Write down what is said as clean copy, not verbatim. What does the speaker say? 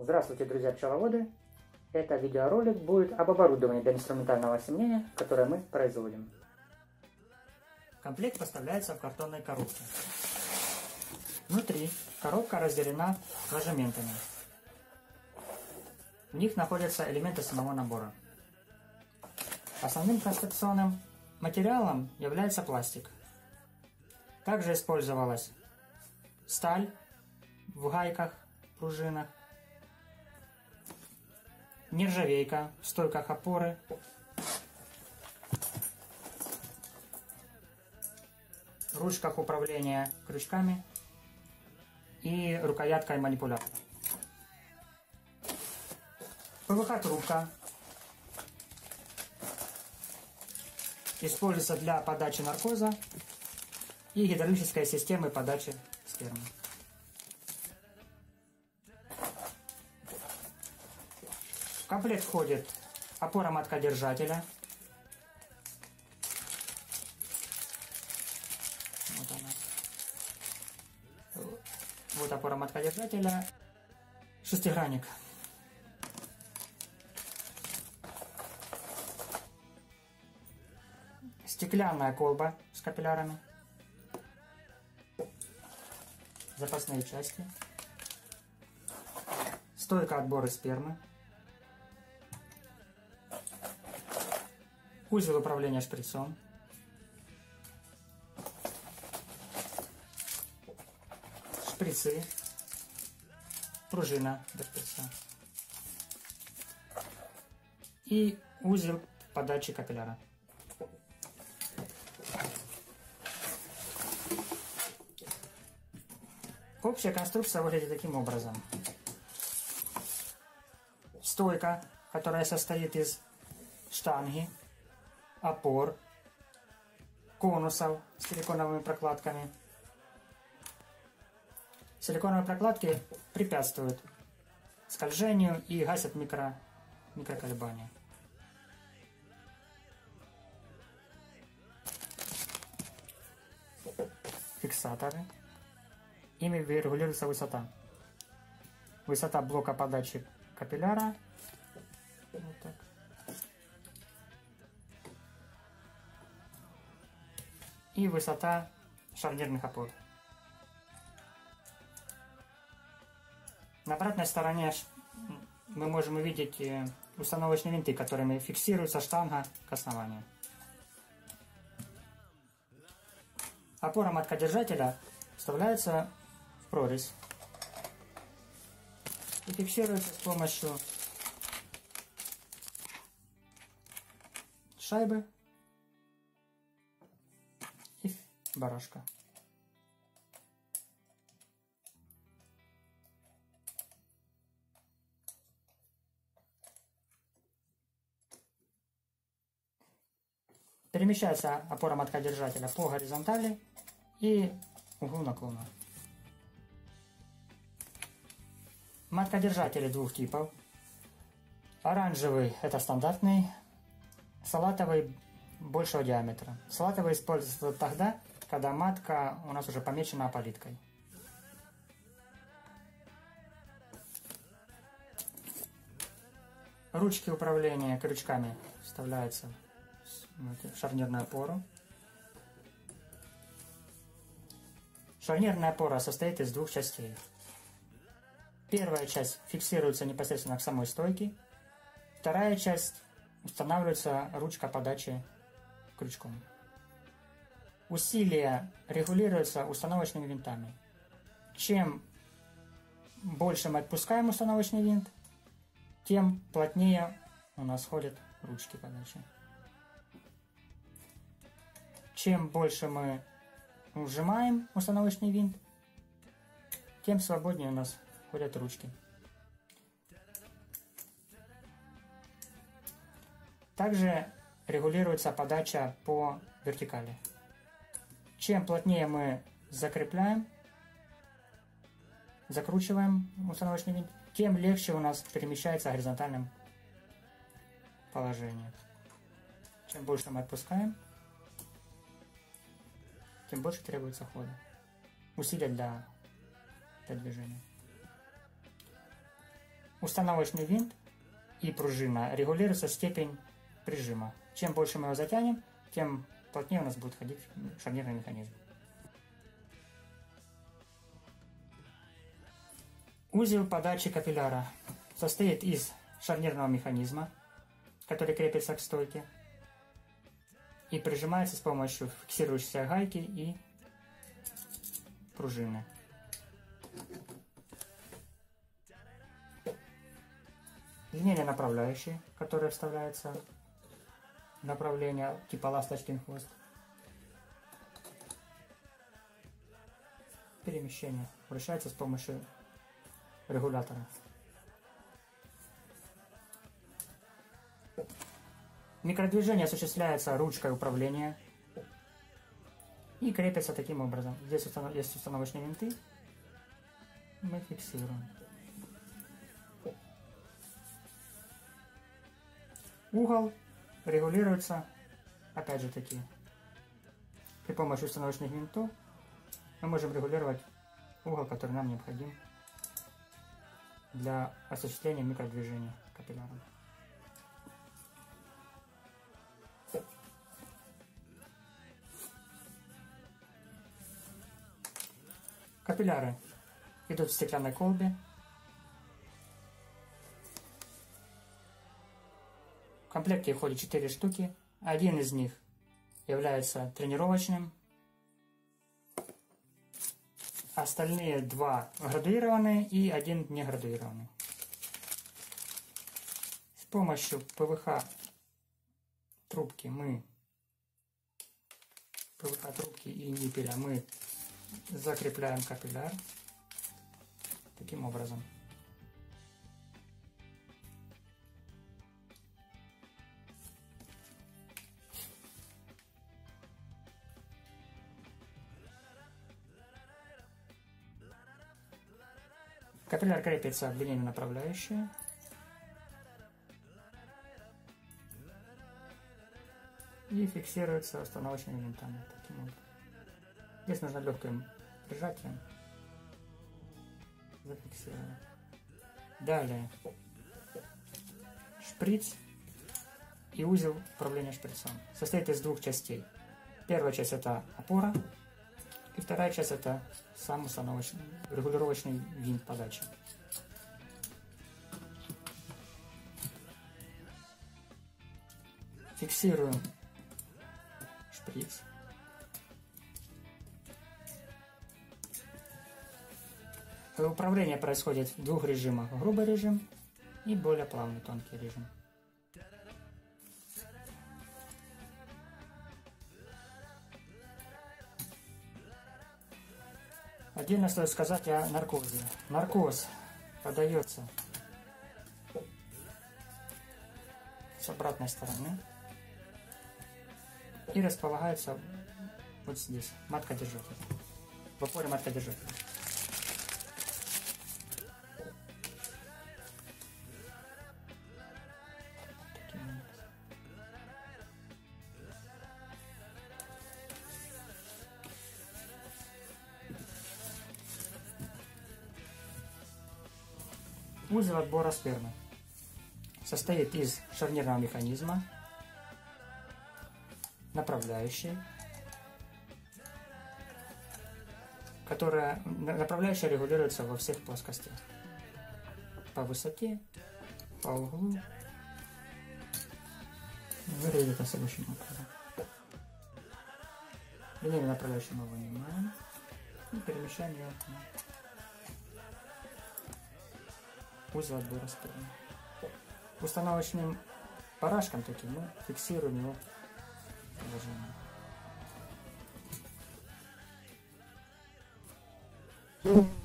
Здравствуйте, друзья пчеловоды! Это видеоролик будет об оборудовании для инструментального осенения, которое мы производим. Комплект поставляется в картонной коробке. Внутри коробка разделена ложементами. В них находятся элементы самого набора. Основным конструкционным материалом является пластик. Также использовалась сталь в гайках, пружинах, нержавейка в стойках опоры, ручках управления крючками и рукояткой манипулятора. ПВХ-трубка используется для подачи наркоза и гидравлической системы подачи спермы. В комплект входит опора маткодержателя. Вот она. Вот опора маткодержателя. Шестигранник. Стеклянная колба с капиллярами. Запасные части. Стойка отбора спермы. Узел управления шприцом. Шприцы. Пружина для шприца. И узел подачи капилляра. Общая конструкция выглядит таким образом. Стойка, которая состоит из штанги, опор, конусов с силиконовыми прокладками. Силиконовые прокладки препятствуют скольжению и гасят микроколебания. Фиксаторы. Ими регулируется высота. Высота блока подачи капилляра. Вот так. И высота шарнирных опор. На обратной стороне мы можем увидеть установочные винты, которыми фиксируется штанга к основанию. Опора маткодержателя вставляется в прорезь и фиксируется с помощью шайбы и барашка. Перемещается опора маткодержателя по горизонтали и углу наклона. Маткодержатели двух типов. Оранжевый — это стандартный, салатовый большего диаметра. Салатовый используется тогда, когда матка у нас уже помечена опалиткой. Ручки управления крючками вставляются в шарнирную опору. Шарнирная опора состоит из двух частей. Первая часть фиксируется непосредственно к самой стойке. Вторая часть устанавливается ручка подачи крючком. Усилие регулируется установочными винтами. Чем больше мы отпускаем установочный винт, тем плотнее у нас ходят ручки подачи. Чем больше мы сжимаем установочный винт, тем свободнее у нас ходят ручки. Также регулируется подача по вертикали. Чем плотнее мы закрепляем, закручиваем установочный винт, тем легче у нас перемещается в горизонтальном положении. Чем больше мы отпускаем, тем больше требуется хода. Усилия для движения. установочный винт и пружина регулируется степень прижима. Чем больше мы его затянем, тем плотнее у нас будет ходить шарнирный механизм. Узел подачи капилляра состоит из шарнирного механизма, который крепится к стойке и прижимается с помощью фиксирующейся гайки и пружины. Линейные направляющие, которые вставляются в направление типа ласточкин хвост. Перемещение вращается с помощью регулятора. Микродвижение осуществляется ручкой управления и крепится таким образом. Здесь есть установочные винты. Мы фиксируем. Угол регулируется, опять же таки, при помощи установочных винтов мы можем регулировать угол, который нам необходим для осуществления микродвижения капилляром. Капилляры идут в стеклянной колбе. В комплекте входит 4 штуки. Один из них является тренировочным. Остальные 2 градуированные и 1 не градуированный. С помощью ПВХ трубки и ниппеля мы закрепляем капилляр таким образом. Капилляр крепится в линейную направляющую. И фиксируется установочными винтами. Таким образом. Здесь нужно легким прижатием зафиксировать. Далее шприц и узел управления шприцом. Состоит из 2 частей. Первая часть это опора, и вторая часть это сам установочный регулировочный винт подачи. Фиксируем шприц. Управление происходит в 2 режимах. Грубый режим и более плавный тонкий режим. Отдельно стоит сказать о наркозе. Наркоз подается с обратной стороны и располагается вот здесь, матка-держатель. В опоре матка-держателя. Узел отбора спермы состоит из шарнирного механизма, направляющей, направляющая регулируется во всех плоскостях. По высоте, по углу. Выглядит следующим образом. Линейную направляющую мы вынимаем и перемещаем ее на узел отбора спермы. Установочным барашком таким мы фиксируем его положение.